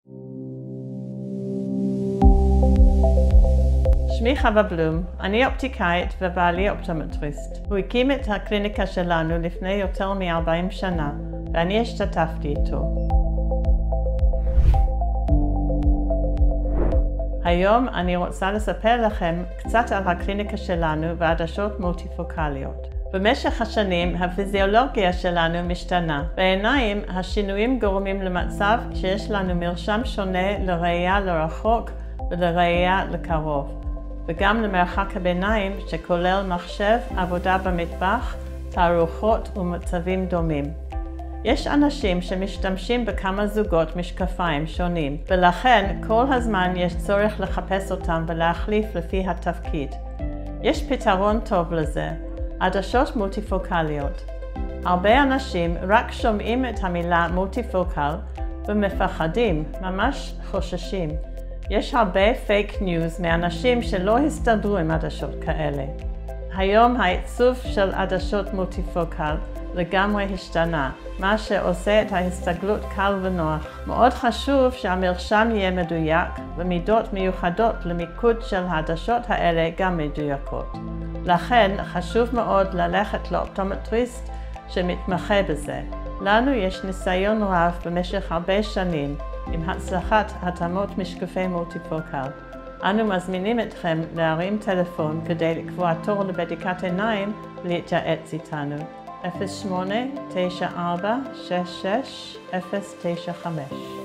שמי חווה בלום, אני אופטיקאית ובעלי אופטומטריסט. הוא הקים את הקליניקה שלנו לפני יותר מ-40 שנה, ואני השתתפתי איתו. היום אני רוצה לספר לכם קצת על הקליניקה שלנו ועדשות מולטיפוקליות. במשך השנים הפיזיולוגיה שלנו משתנה. בעיניים השינויים גורמים למצב שיש לנו מרשם שונה לראייה לרחוק ולראייה לקרוב, וגם למרחק הביניים שכולל מחשב, עבודה במטבח, תערוכות ומצבים דומים. יש אנשים שמשתמשים בכמה זוגות משקפיים שונים, ולכן כל הזמן יש צורך לחפש אותם ולהחליף לפי התפקיד. יש פתרון טוב לזה, עדשות מולטיפוקליות. הרבה אנשים רק שומעים את המילה מולטיפוקל ומפחדים, ממש חוששים. יש הרבה פייק ניוז מאנשים שלא הסתדרו עם עדשות כאלה. היום העיצוב של עדשות מולטיפוקל לגמרי השתנה, מה שעושה את ההסתגלות קל ונוח. מאוד חשוב שהמרשם יהיה מדויק, ומידות מיוחדות למיקוד של העדשות האלה גם מדויקות. לכן חשוב מאוד ללכת לאופטומטריסט שמתמחה בזה. לנו יש ניסיון רב במשך הרבה שנים עם הצלחת התאמות משקפי מולטיפוקל. אנו מזמינים אתכם להרים טלפון כדי לקבוע תור לבדיקת עיניים ולהתייעץ איתנו. 08-94-66-095